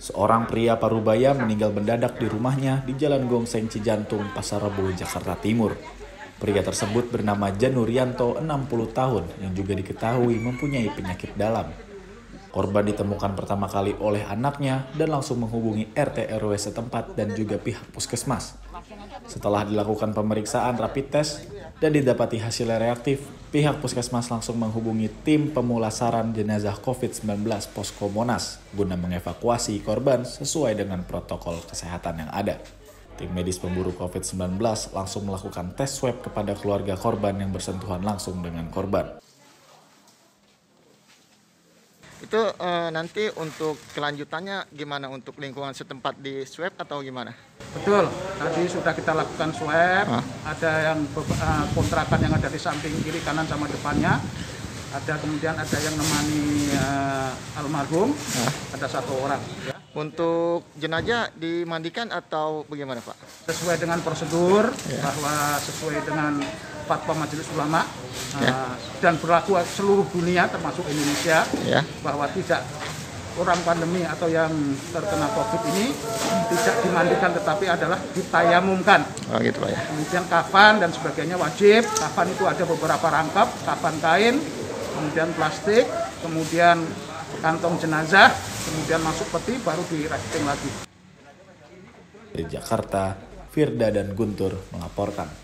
Seorang pria Parubaya meninggal mendadak di rumahnya di Jalan Gongseng Cijantung, Pasar Rebo, Jakarta Timur. Pria tersebut bernama Janurianto, 60 tahun, yang juga diketahui mempunyai penyakit dalam. Korban ditemukan pertama kali oleh anaknya dan langsung menghubungi RT RW setempat dan juga pihak puskesmas. Setelah dilakukan pemeriksaan rapid test dan didapati hasilnya reaktif, pihak puskesmas langsung menghubungi tim pemulasaran jenazah COVID-19 Posko Monas guna mengevakuasi korban sesuai dengan protokol kesehatan yang ada. Tim medis pemburu COVID-19 langsung melakukan tes swab kepada keluarga korban yang bersentuhan langsung dengan korban. Itu nanti untuk kelanjutannya gimana, untuk lingkungan setempat di swab atau gimana? Betul, tadi sudah kita lakukan swab, ada yang kontrakan yang ada di samping kiri, kanan, sama depannya. Kemudian ada yang nemani almarhum, ada 1 orang. Ya. Untuk jenazah dimandikan atau bagaimana, Pak? Sesuai dengan prosedur, bahwa sesuai dengan fatwa Majelis Ulama, dan berlaku seluruh dunia termasuk Indonesia, bahwa tidak orang pandemi atau yang terkena COVID ini tidak dimandikan tetapi adalah ditayamumkan. Oh gitu, Pak ya. Kemudian kafan dan sebagainya wajib. Kafan itu ada beberapa rangkap, kafan kain, kemudian plastik, kemudian kantong jenazah, kemudian masuk peti baru di-wrapping lagi. Dari Jakarta, Firda dan Guntur melaporkan.